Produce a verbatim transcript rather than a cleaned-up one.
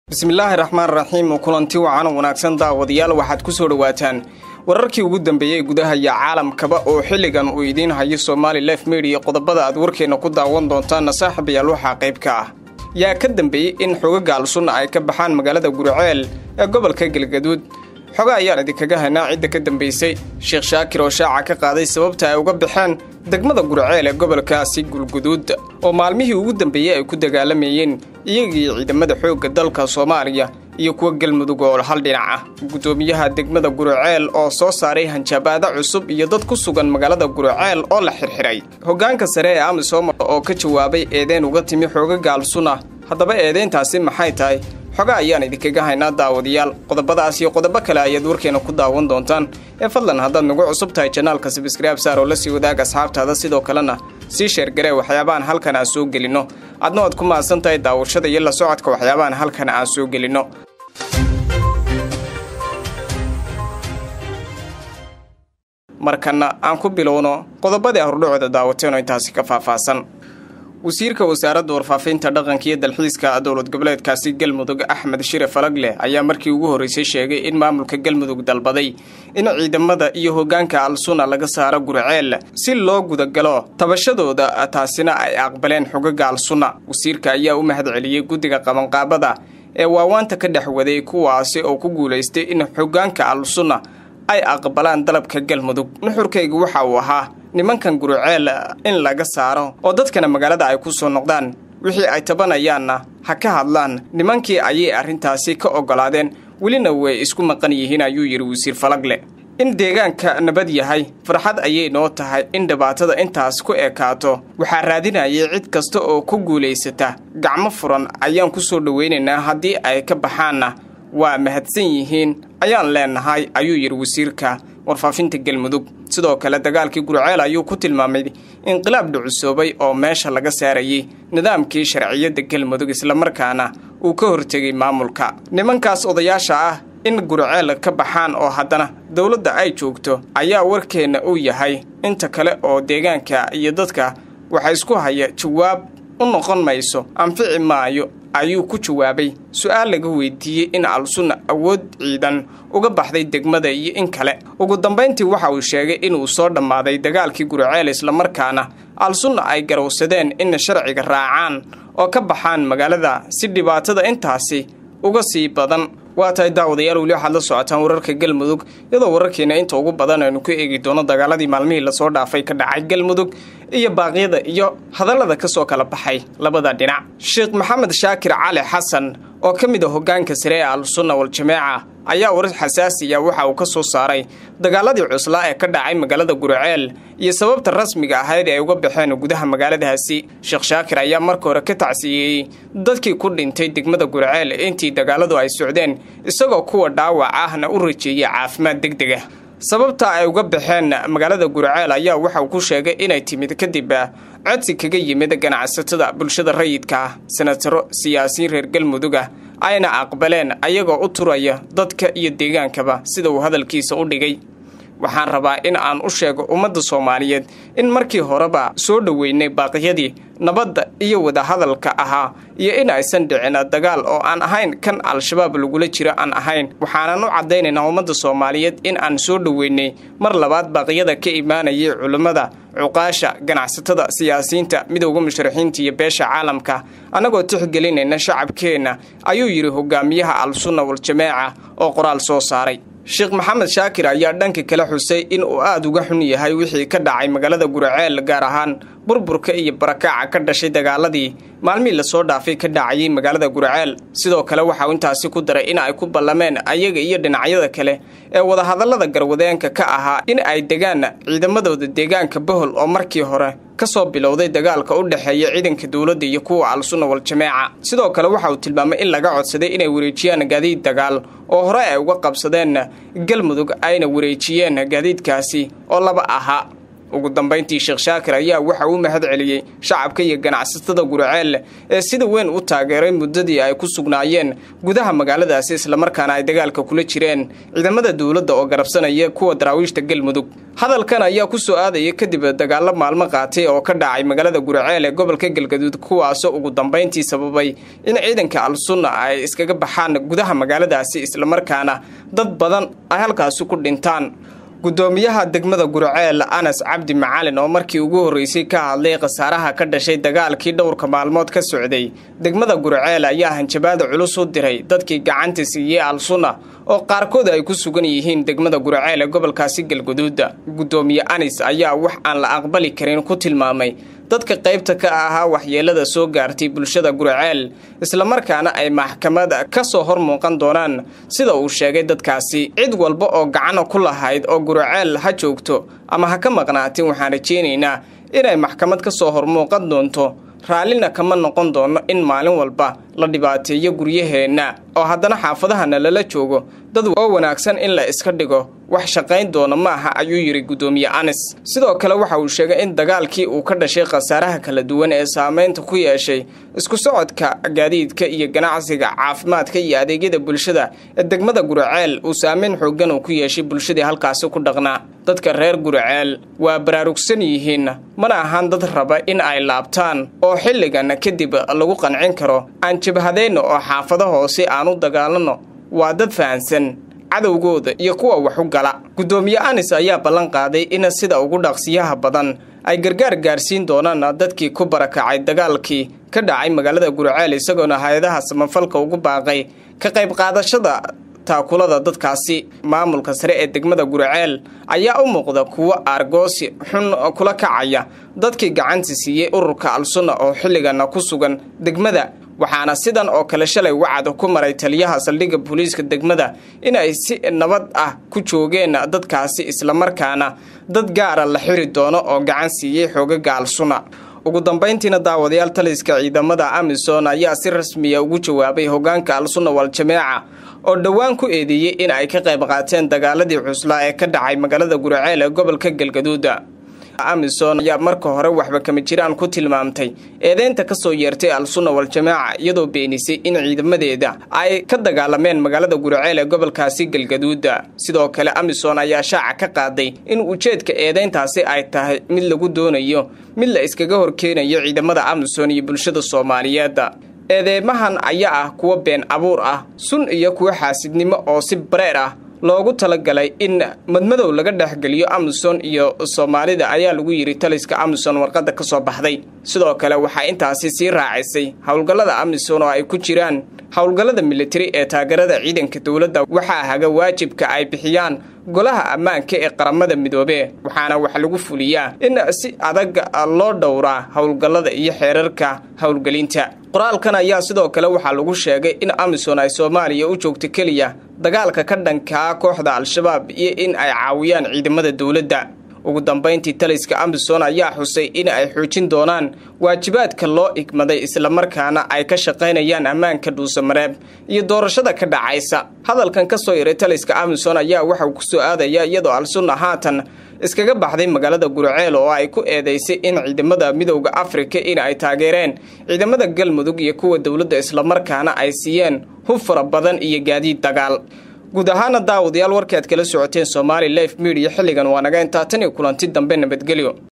bismillaahi raxmaani raxiim kulanti wacan wanaagsan daawadayaal waxaad ku soo dhawaataan wararkii ugu dambeeyay gudaha iyo caalamkaba oo xilligan uu idiin hayo Somali Life Media qodobada aad warkeena ku daawan doontaan saaxiibayaal waxa qayb ka ah yaa ka dambeeyay in xogaga Al-Sunna ay ka baxaan magaalada Gurceel ee gobolka Galgaduud xogaa ayaa idinkaga haynaa cid ka dambeysay Sheekh Shaakir oo shaaca ka qaaday sababta ay uga baxeen degmada Gurceel ee gobolkaasi Galgaduud oo maalmihii ugu dambeeyay ay ku dagaalamayeen iyagii ciidamada xoogga dalka Soomaaliya iyo kuwa Galmudug oo hal dhinac ah gudoomiyaha degmada Gurceel oo soo saaray hanjabaad cusub iyo dad ku sugan magaalada Gurceel oo la xirxiray hogaanka sare ee Amisom oo ka jawaabay eedeyn uga timi xogaga Al-Sunna haddaba eedeyntaasi maxay tahay xogaa ayaan idinkaga haynaa daawadayaal qodobadaas iyo qodobo kale ayaad warkeena ku daawan doontaan ee fadlan haddaad nagu cusub tahay channelka subscribe saar oo la sii wadaag asxaabtaada sidoo kalena sii share garee waxyaabahan halkan aan soo gelino adna waad ku maasan tahay daawashada iyo la socodka waxyaabahan halkan aan soo gelino markana aan ku bilowno qodobada hordhocda daawateeno intaasi ka faahfaahsan wasiirka wasaaradda warfaafinta dhaqanka iyo dalxiiska dowlad goboleedkaasi Galmudug Axmed Shire Falagle ayaa markii ugu horeysay sheegay in maamulka Galmudug dalbaday in ciidamada iyo hogaanka Al-Sunna laga saaro Gurceel si loo guda galo tabashadooda taasina ay aqbaleen xogaga Al-Sunna wasiirka ayaa u mahadceliyay guddiga qabanqaabada ee waawaanta ka dhaxwaday kuwaasi oo ku guuleystay in hogaanka Al-Sunna ay aqbalaan dalabka Galmudug nuxurkaygu waxa uu ahaa nimankan Gurceel in laga saaro oo dadkana magaalada ay ku soo noqdaan wixii ay tabanayaanna ha ka hadlaan nimankii ayay arrintaasi ka ogolaadeen welina way isku maqan yihiin ayuu yiri wasiir Falagle in deegaanka nabad yahay farxad ayay noo tahay in dhibaatada intaas ku ekaato waxa raadinayay cid kasta oo ku guuleysata gacmo furan ayaan ku soo dhaweynaynaa haddii ay ka baxaanna waa mahadsan yihiin ayaan leenahay ayuu yiri wasiirka warfaafinta Galmudug sidoo kale dagaalkii Gurceel ayuu ku tilmaamay inqilaab dhucusoobay oo meesha laga saarayay nidaamkii sharciyada Galmudug isla markaana uu ka hortagay maamulka nimankaas odayaasha ah in Gurceel ka baxaan oo haddana dawladda ay joogto ayaa warkeena uu yahay inta kale oo deegaanka iyo dadka waxa isku haya jawaab u noqon mayso anfici maayo ayuu ku jawaabay su'aal laga weydiiyay in Al-Sunna awood ciidan uga baxday degmada iyo in kale ugu dambeyntii waxa uu sheegay in uu soo dhamaaday dagaalkii Gurceel isla markaana Al-Sunna ay garowsadeen in sharciga raacaan oo ka baxaan magaalada si dhibaatada intaasi uga sii badan waa tahay daawadayaal wali waxaad la socotaan wararka Galmudug iyadoo wararkeena inta ugu badan aynu ku eegi doono dagaaladii maalmihii la soo dhaafay ka dhacay Galmudug iyo baaqyada iyo hadallada ka soo kala baxay labada dhinac Sheekh Maxamed Shaakir Cali Xasan oo ka mid ah hogaanka sare ee Al-Sunna wal Jamaaca ayaa warar xasaasi ah waxa uu ka soo saaray dagaaladii cuslaa ee ka dhacay magaalada Gurceel iyo sababta rasmiga ahayd ee uga baxeen gudaha magaaladaasi Sheekh Shaakir ayaa markii hore ka tacsiyay dadkii ku dhintay degmada Gurceel intii dagaaladu ay socdeen isagoo kuwa dhaawac ahna u rajeeyay caafimaad degdeg ah sababta ay uga baxeen magaalada Gurceel ayaa waxa uu ku sheegay inay timid kadib codsi kaga yimid ganacsatada bulshada rayidka senataro siyaasiyiin reer Galmudug ayna aqbaleen ayagoo u turaya dadka iyo deegaankaba sida uu hadalkiisa u dhigay waxaan rabaa in aan u sheego ummadda Soomaaliyeed in markii horeba soo dhaweynay baaqyadii nabadda iyo wada hadalka ahaa iyo in aysan dhicin dagaal oo aan ahayn kan Al-Shabaab lagula jiro aan ahayn waxaan u cadeynaynaa ummadda Soomaaliyeed in aan soo dhaweynay mar labaad baaqyada ka imaanayay culimada cuqaasha ganacsatada siyaasiyiinta midowga musharaxiinta iyo beesha caalamka anagoo tixgelinayna shacabkeena ayuu yiri hogaamiyaha Al-Sunna wal Jamaaca oo qoraal soo saaray Sheekh Maxamed Shaakir ayaa dhanka kala xusay in uu aad uga xun yahay wixii ka dhacay magaalada Gurceel gaar ahaan burburka iyo barakaca ka dhashay dagaaladii maalmihii la soo dhaafay ka dhacay magaalada Gurceel sidoo kale waxa uu intaasi ku daray in ay ku ballameen ayaga iyo dhinacyada kale ee wada hadallada garwadeenka ka ahaa in ay degaan ciidamadooda deegaanka Bohol oo markii hore ka soo bilowday dagaalka u dhaxeeya ciidanka dawladda iyo kuwa Al-Sunna wal Jamaaca sidoo kale waxa uu tilmaamay in laga codsaday inay wareejiyaan gaadiid dagaal oo hore ay uga qabsadeen Galmudug ayna wareejiyeen gaadiidkaasi oo laba aha ugu dambeyntii Sheekh Shaakir ayaa waxa uu mahad celiyay shacabka iyo ganacsatada Guriceel ee sida weyn u taageeray muddadii ay ku sugnaayeen gudaha magaaladaasi isla markaana ay dagaalka kula jireen ciidamada dawladda oo garabsanaya kuwa daraawiishta Galmudug. hadalkan ayaa ku soo aadayay kadib dagaalo maalmo qaatay oo ka dhacay magaalada Guriceel ee gobolka Galgaduud kuwaas oo ugu dambeyntii sababay in ciidanka Al-Sunna ay iskaga baxaan gudaha magaaladaasi isla markaana dad badan ay halkaas ku dhintaan. gudoomiyaha degmada Guriceel Anas Cabdi Macalin oo markii ugu horeysay ka hadlay qasaaraha ka dhashay dagaalkii dhowrka maalmood ka socday degmada Guriceel ayaa hanjabaad culus u diray dadkii gacanta siiyay Al-Sunna oo qaarkood ay ku sugan yihiin degmada Guriceel ee gobolkaasi Galgaduud. gudoomiye Anas ayaa wax aan la aqbali karin ku tilmaamay dadka qaybta ka ahaa waxyeelada soo gaartay bulshada Guriceel isla markaana ay maxkamad ka soo hor muuqan doonaan sida uu sheegay dadkaasi cid walba oo gacan ku lahayd oo Guriceel ha joogto ama ha ka maqnaatin waxaan rajeynaynaa inay maxkamad ka soo hor muuqan doonto raalina kama noqon doono in maalin walba la dhibaateeyo guryaheena oo haddana xaafadahana lala joogo dad oo wanaagsan in la iska dhigo wax shaqayn doona maaha ayuu yiri gudoomiye Anas. sidoo kale waxa uu sheegay in dagaalkii uu ka dhashay qasaaraha kala duwan ee saameynta ku yeeshay isku socodka gaadiidka iyo ganacsiga caafimaadka iyo adeegyada bulshada ee degmada Guriceel uu saameyn xooggan ku yeeshay bulshada halkaas ku dhaqnaa. dadka reer Guriceel waa baraarugsan yihiin mana ahaan dad raba in ay laabtaan oo xilligan kadib lagu qancin karo aan jabhadeyno oo xaafado hoose aan u dagaalano waa dad fahansan cadawgooda iyo kuwa wax u gala. gudoomiye Anas ayaa ballan qaaday in sida ugu dhaqsiyaha badan ay gargaar gaarsiin doonaan dadkii ku barakacay dagaalkii ka dhacay magaalada Guriceel isagoona hay'adaha samafalka ugu baaqay ka qayb qaadashada taakulada dadkaasi. maamulka sare ee degmada Guriceel ayaa u muuqda kuwa argoosi xun kula kacaya dadkii gacanta siiyay ururka Al-Sunna oo xilligan ku sugan degmada waxaana sidan oo kale shalay wacad ku maray taliyaha saldhigga booliiska degmada in ay si nabad ah ku joogeen dadkaasi isla markaana dad gaar ah la xiri doono oo gacan siiyay xoogaga Al-Sunna. ugu dambeyntiina daawadayaal taliska ciidamada Amisom ayaa si rasmi ah ugu jawaabay hoggaanka Al-Sunna wal Jamaaca oo dhawaan ku eedeeyay in ay ka qayb qaateen dagaaladii cuslaa ee ka dhacay magaalada Guriceel ee gobolka Galgaduud. Amisom ayaa marka hore waxba kama jiraan ku tilmaamtay eedeynta ka soo yeertay Al-Sunna wal Jamaaca iyadoo beenisay in ciidamadeeda ay ka dagaalameen magaalada Guriceel ee gobolkaasi Galgaduud. sidoo kale Amisom ayaa shaaca ka qaaday in ujeedka eedeyntaasi ay tahay mid lagu doonayo mid la iskaga horkeenayo ciidamada Amisom iyo bulshada Soomaaliyeed. eedeymahan ayaa ah kuwa been abuur ah sun iyo kuwa xaasidnimo oo si bareer ah loogu talagalay in madmadow laga dhaxgaliyo Amisom iyo Soomaalida ayaa lagu yiri taliska Amisom warqada ka soo baxday. sidoo kale waxa intaasi sii raacisay hawlgallada Amisom oo ay ku jiraan hawlgallada military ee taageerada ciidanka dawladda waxa haga waajibka ay bixiyaan golaha ammaanka ee qaramada midoobay waxaana wax lagu fuliyaa in si adag loo dhowraa hawlgallada iyo xeerarka hawlgelinta. qoraalkan ayaa sidoo kale waxa lagu sheegay in Amisom ay Soomaaliya u joogto kaliya dagaalka ka dhanka kooxda Al-Shabaab iyo in ay caawiyaan ciidamada dawladda. ugu dambeyntii taliska Amisom ayaa xusay in ay xoojin doonaan waajibaadka loo igmaday isla markaana ay ka shaqeynayaan ammaanka Dhuusamareeb iyo doorashada ka dhacaysa. hadalkan ka soo yeeray taliska Amisom ayaa waxa uu ku soo aadaya iyadoo Al-Sunna haatan iskaga baxday magaalada Guriceel oo ay ku eedeysay in ciidamada midowga Afrika in ay taageereen ciidamada Galmudug iyo kuwa dawladda isla markaana ay siiyeen hub fara badan iyo gaadiid dagaal. guud ahaan daawadayaal warkaad kala socoteen Somali Live Media xilligan waa naga inta tan iyo kulanti dambe nabadgelyo.